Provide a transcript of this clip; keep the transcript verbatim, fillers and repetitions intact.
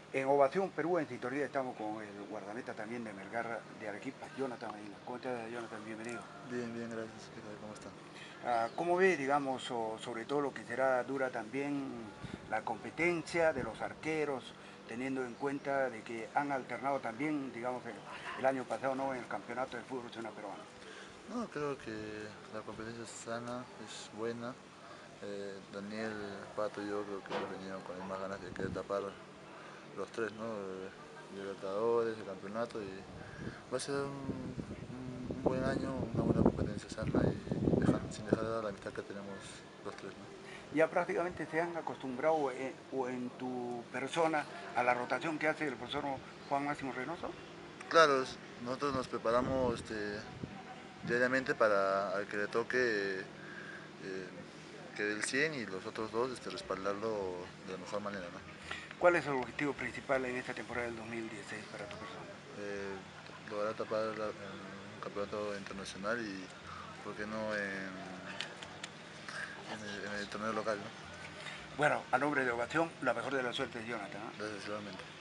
En Ovación Perú, en sintonía, estamos con el guardameta también de Melgar de Arequipa, Jonathan Medina. ¿Cómo estás, Jonathan? Bienvenido. Bien, bien, gracias. ¿Qué tal? ¿Cómo está? Ah, ¿Cómo ve, digamos, o sobre todo lo que será dura también la competencia de los arqueros, teniendo en cuenta de que han alternado también, digamos, el, el año pasado, ¿no?, en el campeonato de fútbol profesional peruano? No, creo que la competencia es sana, es buena. Eh, Daniel, Pato y yo creo que hemos venido con las mismas ganas de querer tapar los tres, ¿no? Eh, Libertadores, el campeonato y va a ser un, un- un buen año, una buena competencia sana y dejar- sin dejar de lado la amistad que tenemos los tres, ¿no? Ya prácticamente se han acostumbrado eh, o en tu persona a la rotación que hace el profesor Juan Máximo Reynoso. Claro, es- nosotros nos preparamos este, diariamente para al que le toque eh, que dé el cien y los otros dos este, respaldarlo de la mejor manera, ¿no? ¿Cuál es el objetivo principal en esta temporada del dos mil dieciséis para tu persona? Eh, Lograr tapar la- en un campeonato internacional y, ¿por qué no, en, en el, en el torneo local, ¿no? Bueno, a nombre de Ovación, la mejor de la suerte, Jonathan, ¿eh? Gracias, igualmente.